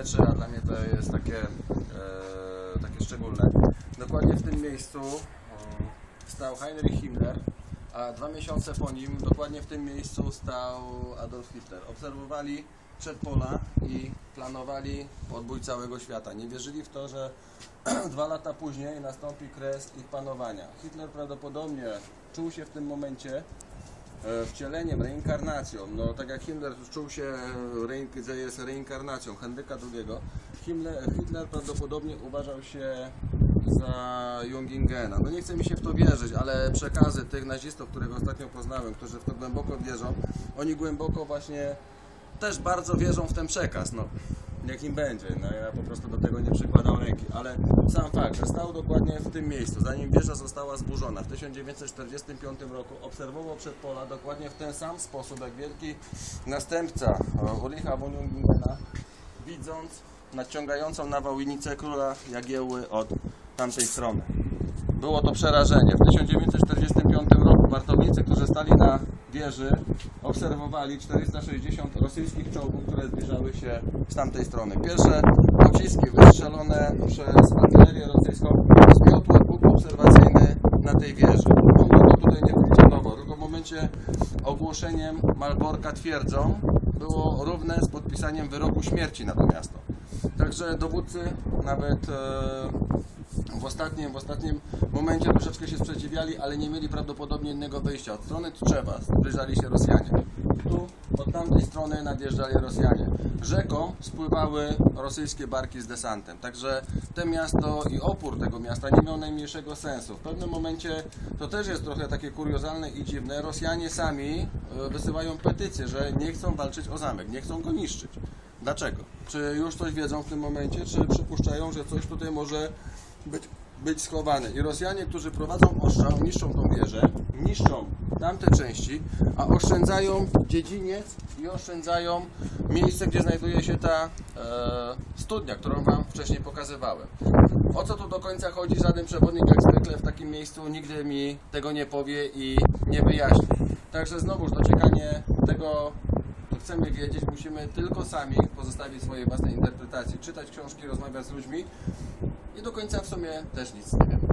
rzeczy, a dla mnie to jest takie szczególne. Dokładnie w tym miejscu stał Heinrich Himmler, a 2 miesiące po nim dokładnie w tym miejscu stał Adolf Hitler. Obserwowali przedpola i planowali podbój całego świata. Nie wierzyli w to, że 2 lata później nastąpi kres ich panowania. Hitler prawdopodobnie czuł się w tym momencie wcieleniem, reinkarnacją. No, tak jak Himmler czuł się, że jest reinkarnacją Henryka II, Hitler prawdopodobnie uważał się za Jungingena. No nie chce mi się w to wierzyć, ale przekazy tych nazistów, których ostatnio poznałem, którzy w to głęboko wierzą, oni głęboko właśnie też bardzo wierzą w ten przekaz. No, niech im będzie. No, ja po prostu do tego nie przykładam ręki, ale sam fakt, że stał dokładnie w tym miejscu, zanim wieża została zburzona w 1945 roku, obserwował przedpola dokładnie w ten sam sposób, jak wielki następca Ulricha von Jungingena, widząc nadciągającą nawałnicę króla Jagiełły od tamtej strony. Było to przerażenie. W 1945 roku wartownicy, którzy stali na wieży, obserwowali 460 rosyjskich czołgów, które zbliżały się z tamtej strony. Pierwsze pociski wystrzelone przez artylerię rosyjską zmiotły punkt obserwacyjny na tej wieży. On go tutaj nie funkcjonował. Tylko w momencie ogłoszeniem Malborka twierdzą było równe z podpisaniem wyroku śmierci na to miasto. Także dowódcy nawet w ostatnim momencie troszeczkę się sprzeciwiali, ale nie mieli prawdopodobnie innego wyjścia. Od strony Tczewa zbliżali się Rosjanie. Tu od tamtej strony nadjeżdżali Rosjanie. Rzeką spływały rosyjskie barki z desantem. Także to miasto i opór tego miasta nie miał najmniejszego sensu. W pewnym momencie, to też jest trochę takie kuriozalne i dziwne, Rosjanie sami wysyłają petycję, że nie chcą walczyć o zamek, nie chcą go niszczyć. Dlaczego? Czy już coś wiedzą w tym momencie, czy przypuszczają, że coś tutaj może być schowane? I Rosjanie, którzy prowadzą ostrzał, niszczą tą wieżę, niszczą tamte części, a oszczędzają dziedziniec i oszczędzają miejsce, gdzie znajduje się ta studnia, którą Wam wcześniej pokazywałem. O co tu do końca chodzi? Żaden przewodnik jak zwykle w takim miejscu nigdy mi tego nie powie i nie wyjaśni. Także znowuż dociekanie tego, co chcemy wiedzieć, musimy tylko sami pozostawić swoje własne interpretacje, czytać książki, rozmawiać z ludźmi i do końca w sumie też nic nie wiemy.